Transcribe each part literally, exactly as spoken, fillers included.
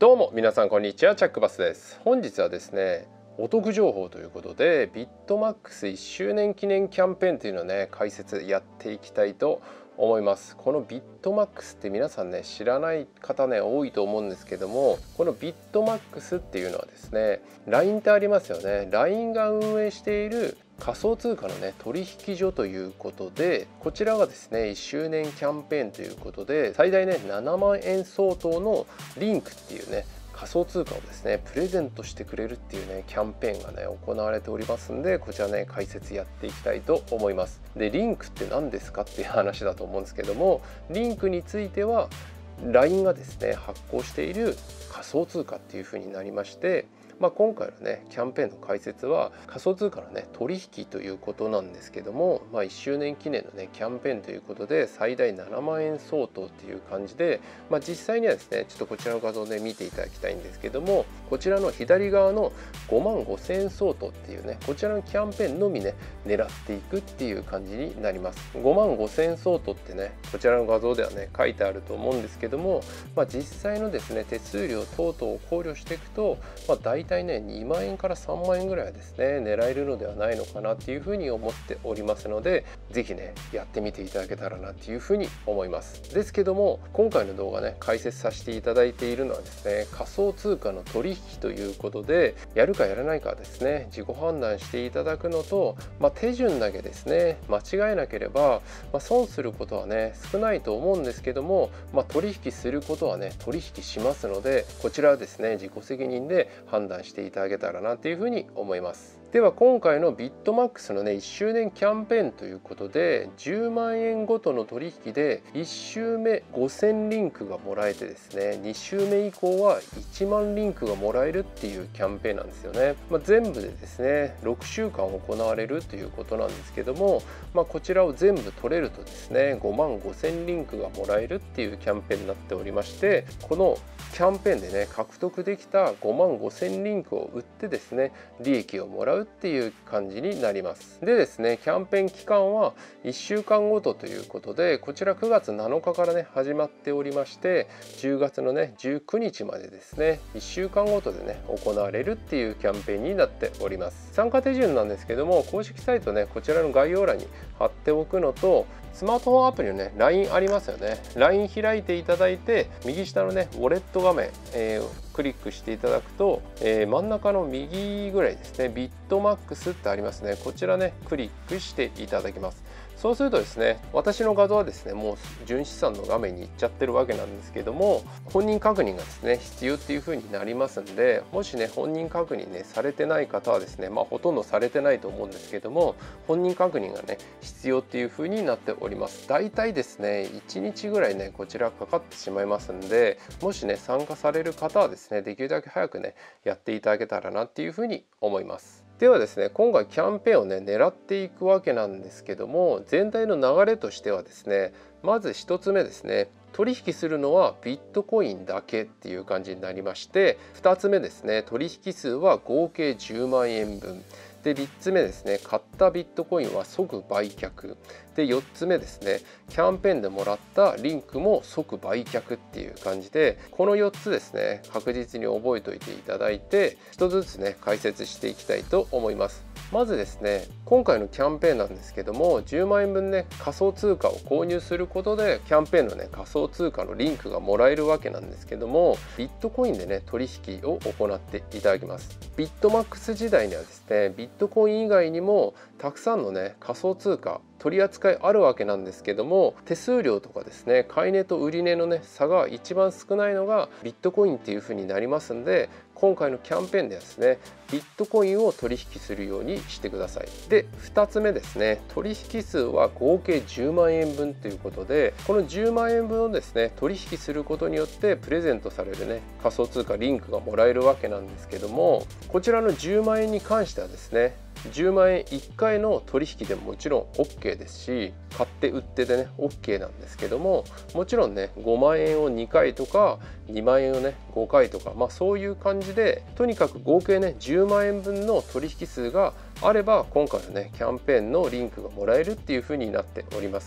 どうも皆さんこんにちは、チャックバスです。本日はですね、お得情報ということでビットマックスいっしゅうねん記念キャンペーンというのをね解説やっていきたいと思います。このビットマックスって皆さんね知らない方ね多いと思うんですけども、このビットマックスっていうのはですね、 ライン ってありますよね。 ライン が運営している仮想通貨のね取引所ということで、こちらがですねいっしゅうねんキャンペーンということで最大ねななまんえん相当のリンクっていうね仮想通貨をですねプレゼントしてくれるっていうねキャンペーンがね行われておりますんで、こちらね解説やっていきたいと思います。でリンクって何ですかっていう話だと思うんですけども、リンクについては ライン がですね発行している仮想通貨っていう風になりまして、まあ、今回のねキャンペーンの解説は仮想通貨のね取引ということなんですけども、まあ、いっしゅうねん記念のねキャンペーンということで最大ななまんえん相当っていう感じで、まあ、実際にはですねちょっとこちらの画像で見ていただきたいんですけども、こちらの左側のごまんごせんえん相当っていうねこちらのキャンペーンのみね狙っていくっていう感じになります。ごまんごせんえん相当ってねこちらの画像ではね書いてあると思うんですけども、まあ、実際のですね手数料等々を考慮していくと、まあ、大体ねにまんえんからさんまんえんぐらいはですね狙えるのではないのかなっていうふうに思っておりますので、ぜひねやってみていただけたらなっていうふうに思います。ですけども今回の動画ね解説させていただいているのはですね仮想通貨の取引ということで、やるかやらないかはですね自己判断していただくのと、まあ、手順だけですね間違えなければ、まあ、損することはね少ないと思うんですけども、まあ、取引することはね取引しますので、こちらはですね自己責任で判断していただけたらなというふうに思います。では今回のビットマックスのねいっしゅうねんキャンペーンということでじゅうまんえんごとの取引でいっ週目ごせんリンクがもらえてですね、に週目以降はいちまんリンクがもらえるっていうキャンペーンなんですよね。まあ、全部でですねろくしゅうかん行われるということなんですけども、まあ、こちらを全部取れるとですねごまんごせんリンクがもらえるっていうキャンペーンになっておりまして、このキャンペーンでね獲得できたごまんごせんリンクを売ってですね利益をもらうっていう感じになります。でですねキャンペーン期間はいっしゅうかんごとということで、こちらくがつなのかからね始まっておりまして、じゅうがつのねじゅうくにちまでですねいっしゅうかんごとでね行われるっていうキャンペーンになっております。参加手順なんですけども、公式サイトねこちらの概要欄に貼っておくのと、スマートフォンアプリのね ライン ありますよね。 ライン 開いていただいて右下のねウォレット画面、えークリックしていただくと、えー、真ん中の右ぐらいですねビットマックスってありますね。こちらねクリックしていただきます。そうするとですね私の画像はですねもう純資産の画面に行っちゃってるわけなんですけども、本人確認がですね必要っていう風になりますんで、もしね本人確認ねされてない方はですね、まあほとんどされてないと思うんですけども、本人確認がね必要っていう風になっております。だいたいですねいちにちぐらいねこちらかかってしまいますんで、もしね参加される方はですねできるだけ早くねやっていただけたらなっていう風に思います。ではですね今回キャンペーンをね狙っていくわけなんですけども、全体の流れとしてはですね、まずひとつめですね、取引するのはビットコインだけっていう感じになりまして、ふたつめですね取引数は合計じゅうまんえんぶんで、みっつめですね買ったビットコインは即売却で、よっつめですねキャンペーンでもらったリンクも即売却っていう感じで、このよっつですね確実に覚えておいていただいてひとつずつね解説していきたいと思います。まずですね今回のキャンペーンなんですけども、じゅうまんえんぶんね仮想通貨を購入することでキャンペーンのね仮想通貨のリンクがもらえるわけなんですけども、ビットコインでね取引を行っていただきます。ビットマックス時代にはですねビットコイン以外にもたくさんのね仮想通貨取り扱いあるわけなんですけども、手数料とかですね買い値と売り値のね差が一番少ないのがビットコインっていう風になりますんで、今回のキャンペーンではですねビットコインを取引するようにしてください。でふたつめですね、取引数は合計じゅうまんえんぶんということで、このじゅうまんえんぶんをですね取引することによってプレゼントされるね仮想通貨リンクがもらえるわけなんですけども、こちらのじゅうまんえんに関してはですねじゅうまんえんいっかいの取引でももちろん OK ですし、買って売ってでね OK なんですけども、もちろんねごまんえんをにかいとかにまんえんをねごかいとか、まあそういう感じでとにかく合計ねじゅうまんえんぶんの取引数があれば今回のねキャンペーンのリンクがもらえるっていう風になっております。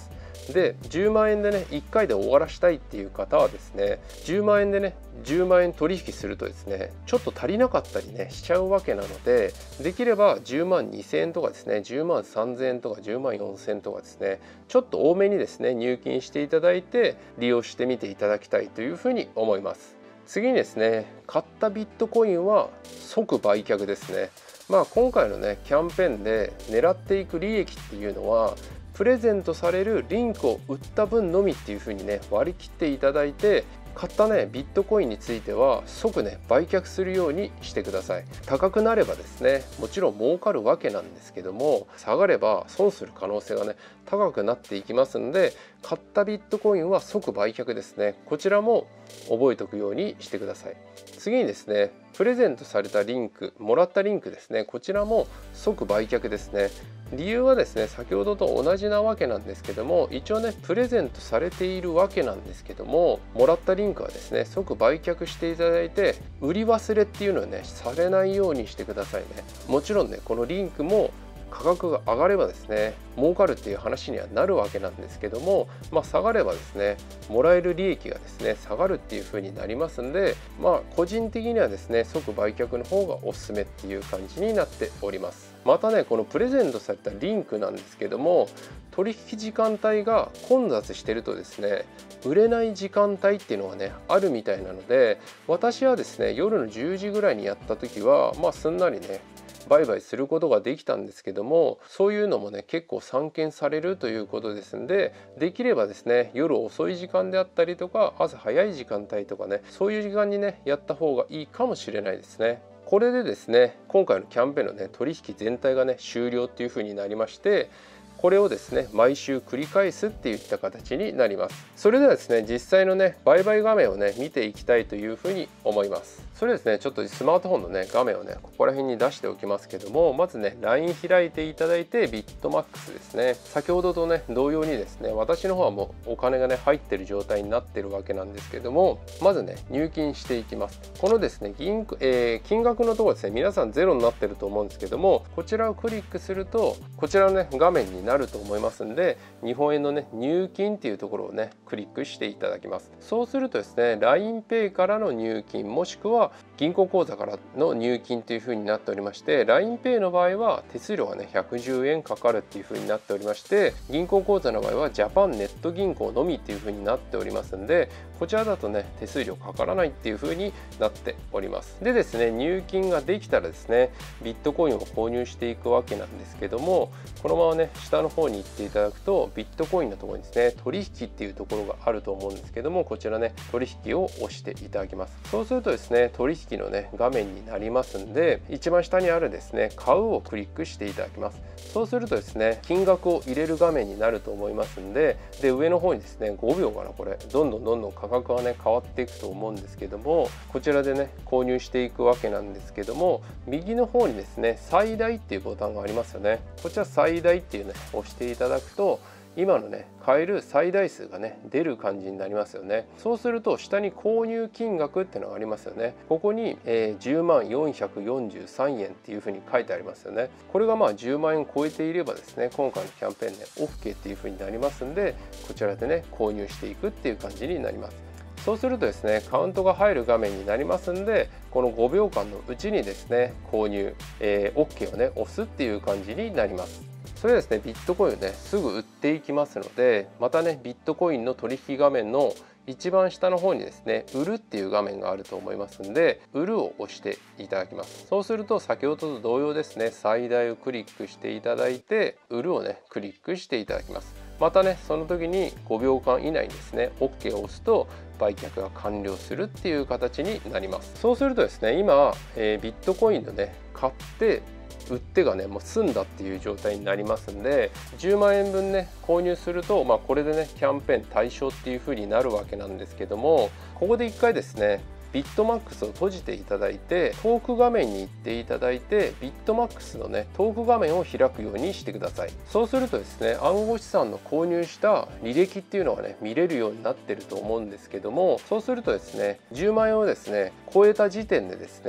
でじゅうまんえんでねいっかいで終わらしたいっていう方はですね、じゅうまんえんでねじゅうまんえん取引するとですねちょっと足りなかったりねしちゃうわけなので、できればじゅうまんにせんえんとかですねじゅうまんさんぜんえんとかじゅうまんよんせんえんとかですね、ちょっと多めにですね入金していただいて利用してみていただきたいというふうに思います。次にですね、買ったビットコインは即売却ですね。まあ今回のねキャンペーンで狙っていく利益っていうのはプレゼントされるリンクを売った分のみっていう風にね割り切っていただいて、買ったねビットコインについては即ね売却するようにしてください。高くなればですねもちろん儲かるわけなんですけども、下がれば損する可能性がね高くなっていきますので、買ったビットコインは即売却ですね。こちらも覚えておくようにしてください。次にですね、プレゼントされたリンク、もらったリンクですね、こちらも即売却ですね。理由はですね先ほどと同じなわけなんですけども、一応ねプレゼントされているわけなんですけども、もらったリンクはですね即売却していただいて、売り忘れっていうのはねされないようにしてくださいね。もちろんねこのリンクも価格が上がればですね儲かるっていう話にはなるわけなんですけども、まあ、下がればですねもらえる利益がですね下がるっていう風になりますんで、まあ個人的にはですね即売却の方がおすすめっていう感じになっております。またねこのプレゼントされたリンクなんですけども、取引時間帯が混雑してるとですね売れない時間帯っていうのがねあるみたいなので、私はですね夜のじゅうじぐらいにやった時はまあすんなりね売買することができたんですけども、そういうのもね結構散見されるということですんで、できればですね夜遅い時間であったりとか朝早い時間帯とかね、そういう時間にねやった方がいいかもしれないですね。これでですね今回のキャンペーンのね取引全体がね終了っていう風になりまして、これをですね毎週繰り返すっていった形になります。それではですね実際のね売買画面をね見ていきたいというふうに思います。それですねちょっとスマートフォンのね画面をねここら辺に出しておきますけども、まずね ライン 開いていただいてビットマックスですね、先ほどとね同様にですね私の方はもうお金がね入ってる状態になってるわけなんですけども、まずね入金していきます。このですね銀、えー、金額のところですね皆さんゼロになってると思うんですけども、こちらをクリックするとこちらのね画面になると思いますんで、日本円のね入金っていうところをねクリックしていただきます。そうするとですね ラインペイ からの入金もしくは銀行口座からの入金というふうになっておりまして、 ラインペイ の場合は手数料がねひゃくじゅうえんかかるっていうふうになっておりまして、銀行口座の場合はジャパンネット銀行のみっていうふうになっておりますんで、こちらだとね手数料かからないっていうふうになっております。でですね入金ができたらですねビットコインを購入していくわけなんですけども、このままね下の方に行っていただくとビットコインのところにですね取引っていうところがあると思うんですけども、こちらね取引を押していただきます。そうするとですね取引のね画面になりますんで、一番下にあるですね買うをクリックしていただきます。そうするとですね金額を入れる画面になると思いますんで、で上の方にですねごびょうかな、これどんどんどんどん価格がね変わっていくと思うんですけども、こちらでね購入していくわけなんですけども、右の方にですね最大っていうボタンがありますよね。こちら最大っていうね押していただくと今のね買える最大数がね出る感じになりますよね。そうすると下に購入金額っていうのがありますよね。ここに、えー、じゅうまんよんひゃくよんじゅうさんえんっていうふうに書いてありますよね。これがまあじゅうまんえん超えていればですね今回のキャンペーンね OK っていうふうになりますんで、こちらでね購入していくっていう感じになります。そうするとですねカウントが入る画面になりますんで、このごびょうかんのうちにですね購入、えー、OK をね押すっていう感じになります。それですねビットコインをねすぐ売っていきますので、またねビットコインの取引画面の一番下の方にですね売るっていう画面があると思いますんで、売るを押していただきます。そうすると先ほどと同様ですね最大をクリックしていただいて売るをねクリックしていただきます。またねその時にごびょうかん以内にですね OK を押すと売却が完了するっていう形になります。そうするとですね今、えー、ビットコインのね買って売ってがねもう済んだっていう状態になりますんで、じゅうまんえんぶんね購入すると、まあ、これでねキャンペーン対象っていう風になるわけなんですけども、ここで一回ですねビットマックスを閉じていただいてトーク画面に行っていただいてビットマックスのねトーク画面を開くようにしてください。そうするとですね暗号資産の購入した履歴っていうのがね見れるようになってると思うんですけども、そうするとですねじゅうまんえんをですね超えた時点でですね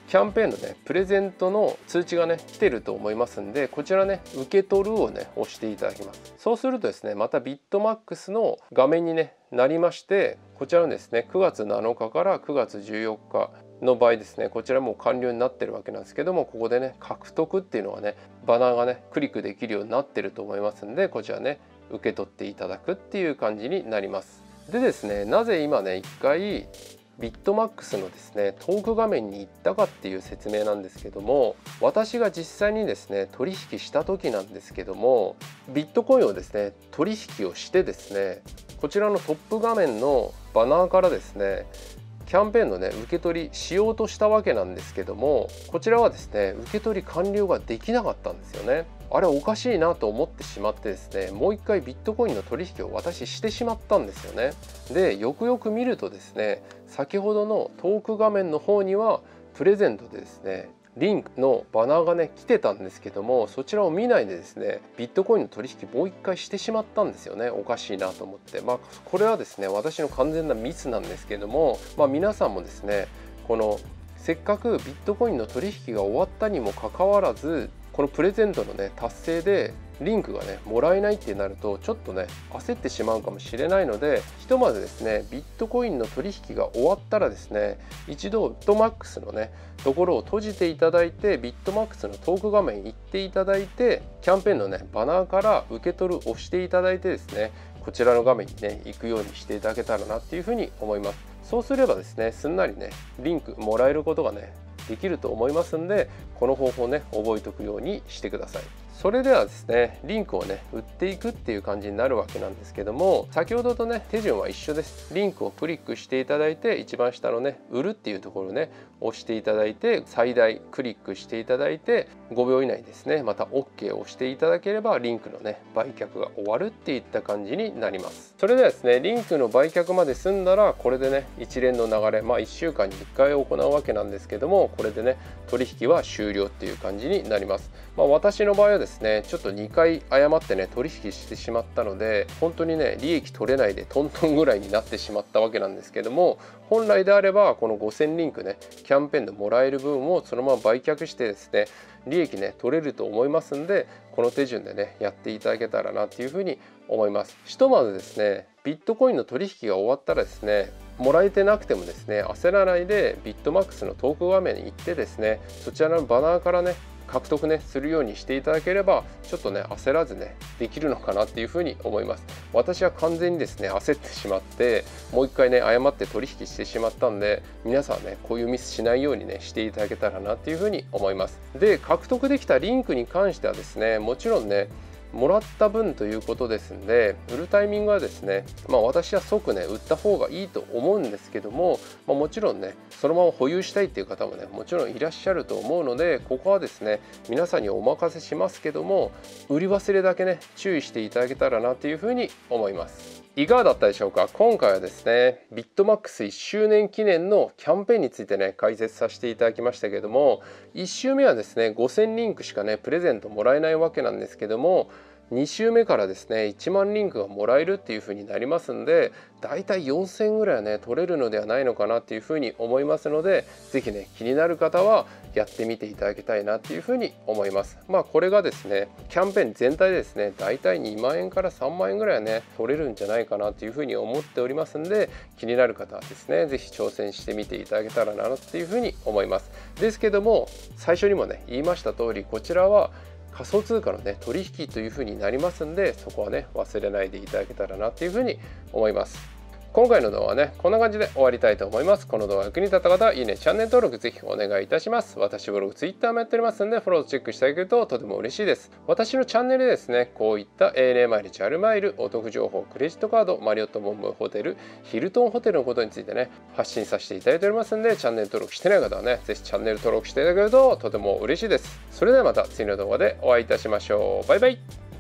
キャンペーンのねプレゼントの通知がね来てると思いますんで、こちらね受け取るをね押していただきます。そうするとですね、またビットマックスの画面にねなりまして、こちらのですねくがつなのかからくがつじゅうよっかの場合ですね、こちらもう完了になってるわけなんですけども、ここでね獲得っていうのがねバナーがねクリックできるようになってると思いますんで、こちらね受け取っていただくっていう感じになります。でですね、なぜ今ね一回ビットマックスのですねトーク画面に行ったかっていう説明なんですけども、私が実際にですね取引した時なんですけども、ビットコインをですね取引をしてですね、こちらのトップ画面のバナーからですねキャンペーンのね受け取りしようとしたわけなんですけども、こちらはですね受け取り完了ができなかったんですよね。あれおかしいなと思ってしまってですね、もう一回ビットコインの取引を私してしまったんですよね。でよくよく見るとですね、先ほどのトーク画面の方にはプレゼントでですねリンクのバナーがね来てたんですけども、そちらを見ないでですねビットコインの取引もう一回してしまったんですよね。おかしいなと思って、まあこれはですね私の完全なミスなんですけども、まあ皆さんもですねこのせっかくビットコインの取引が終わったにもかかわらず、このプレゼントのね達成でリンクがねもらえないってなるとちょっとね焦ってしまうかもしれないので、ひとまずですねビットコインの取引が終わったらですね、一度ビットマックスのねところを閉じていただいて、ビットマックスのトーク画面に行っていただいて、キャンペーンのねバナーから受け取る押していただいてですね、こちらの画面にね行くようにしていただけたらなっていうふうに思います。そうすればですねすんなりねリンクもらえることがねできると思いますんで、この方法ね覚えておくようにしてください。それではですねリンクをね売っていくっていう感じになるわけなんですけども、先ほどとね手順は一緒です。リンクをクリックしていただいて、一番下のね売るっていうところをね押していただいて、最大クリックしていただいてごびょう以内ですねまた OK を押していただければリンクのね売却が終わるっていった感じになります。それではですねリンクの売却まで済んだら、これでね一連の流れ、まあいっしゅうかんにいっかい行うわけなんですけども、これでね取引は終了っていう感じになります。まあ私の場合はですねちょっとにかい誤ってね取引してしまったので、本当にね利益取れないでトントンぐらいになってしまったわけなんですけども、本来であればこのごせんリンクねキャンペーンでもらえる分をそのまま売却してですね利益ね取れると思いますんで、この手順でねやっていただけたらなっていうふうに思います。ひとまずですねビットコインの取引が終わったらですね、もらえてなくてもですね焦らないでビットマックスのトーク画面に行ってですね、そちらのバナーからね獲得ねするようにしていただければ、ちょっとね焦らずねできるのかなっていうふうに思います。私は完全にですね焦ってしまってもう一回ね誤って取引してしまったんで、皆さんねこういうミスしないようにねしていただけたらなっていうふうに思います。で獲得できたリンクに関してはですね、もちろんねもらった分ということですんで、売るタイミングはですね、まあ私は即ね売った方がいいと思うんですけども、まあ、もちろんねそのまま保有したいっていう方もねもちろんいらっしゃると思うので、ここはですね皆さんにお任せしますけども、売り忘れだけね注意していただけたらなというふうに思います。いかがだったでしょうか。今回はですねビットマックスいっしゅうねん記念のキャンペーンについてね解説させていただきましたけども、いっ週目はですねごせんリンクしかねプレゼントもらえないわけなんですけども、に週目からですねいちまんリンクがもらえるっていう風になりますんで、だいたいよんせんぐらいはね取れるのではないのかなっていう風に思いますので、是非ね気になる方はやってみていただきたいなっていう風に思います。まあこれがですねキャンペーン全体でですねだいたいにまんえんからさんまんえんぐらいはね取れるんじゃないかなっていう風に思っておりますんで、気になる方はですね是非挑戦してみていただけたらなっていう風に思います。ですけども最初にもね言いました通り、こちらは仮想通貨のね取引というふうになりますんで、そこはね忘れないでいただけたらなっていうふうに思います。今回の動画はねこんな感じで終わりたいと思います。この動画が役に立った方はいいね、チャンネル登録ぜひお願いいたします。私ブログ、ツイッターもやっておりますのでフォローチェックしていただけるととても嬉しいです。私のチャンネルでですねこういった エーエヌエー 毎日あるマイル、お得情報、クレジットカード、マリオットボンボイホテル、ヒルトンホテルのことについてね発信させていただいておりますので、チャンネル登録してない方はねぜひチャンネル登録していただけるととても嬉しいです。それではまた次の動画でお会いいたしましょう。バイバイ。